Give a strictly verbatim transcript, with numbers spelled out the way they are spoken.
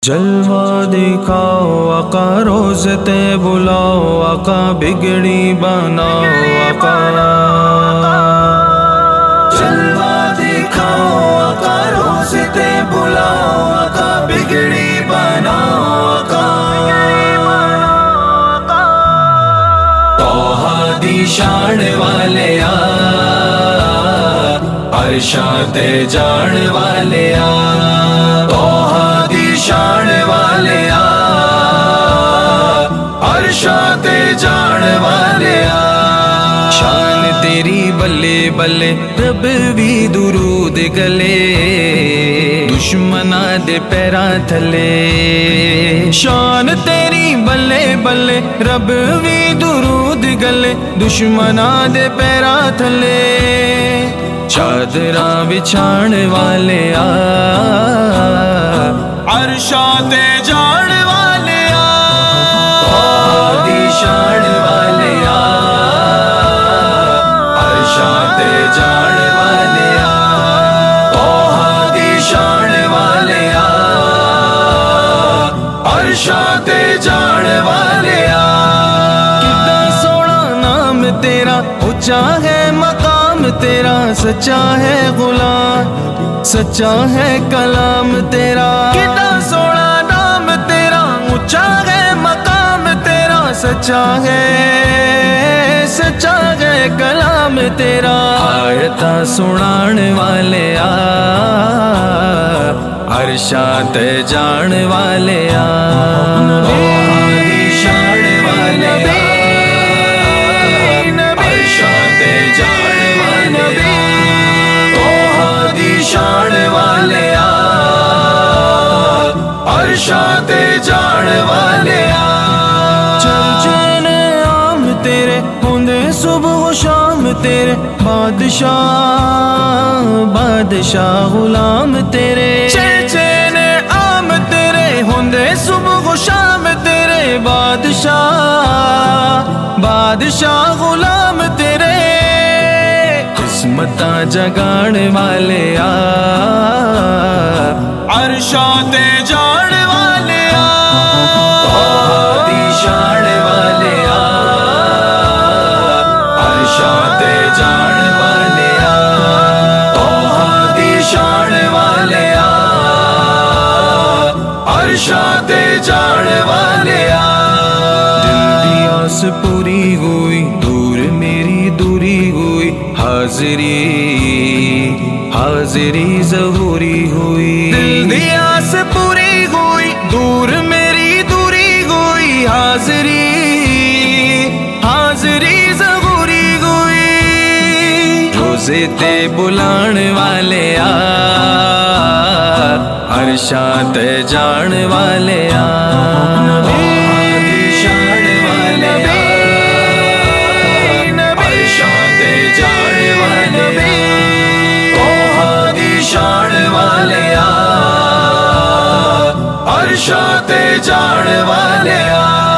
जलवा दिखाओ आका, रोज़े ते बुलाओ आका, बिगड़ी बनाओ आका। जलवा दिखाओ आका, रोज़े ते बुलाओ आका, बिगड़ी बनाओ आका। तोहा दी शान वाले आ, अरशां ते जान वाले आ, तोहा दी शान वाले आ, अरशां ते जान वाले आ। शान तेरी बल्ले बल्ले, रब भी दुरूद गले, दुश्मना दे पैरां थले। शान तेरी बल्ले बल्ले, रब भी दुरूद गले, दुश्मना दे पैरां थले। चादरा बिछाण वाले आ, अरशां ते जान वाले आ, तोहा दी शान वाले आ, अरशां ते जान वाले आ, तोहा दी शान वाले आ, अरशां ते जान वाले आ। कितना सोहना नाम तेरा, ऊंचा है मकाम तेरा, सच्चा है गुलाम, सच्चा है कलाम तेरा। कितना सोहना नाम तेरा, ऊंचा है मकाम तेरा, सच्चा है, सच्चा है कलाम तेरा। आयता सुनान वाले आ, अरशां ते जान वाले आ, तोहा दी शान वाले आ, अरशां ते जान वाले आ, तोहा दी शान वाले आ, अरशां ते जान वाले आ। चर्चे ने आम तेरे, होंदे सुबह शाम तेरे, बादशाह बादशाह गुलाम तेरे। चर्चे ने आम तेरे, होंदे सुबह शाम तेरे, बादशाह बादशाह गुलाम तेरे। किस्मतां जगाण वाले आ, अरशां ते जान वाले आ, तोहा दी शान वाले आ, अरशां ते जान वाले आ, तोहा दी शान वाले आ, अरशां ते जान वाले आ। दिल दी आस पूरी हुई, दूर मेरी दूरी हुई, हाज़री हाज़री ज़हूरी हुई। दिल दी आस पूरी हुई, दूर मेरी दूरी हुई, हाज़री हाज़री ज़हूरी हुई। रोज़े ते बुलाण वाले आ, अरशां ते जान वाले आ, तोहा दी शान वाले आ, अरशां ते जान वाले आ, तोहा दी शान वाले आ, अरशां ते जान वाले आ।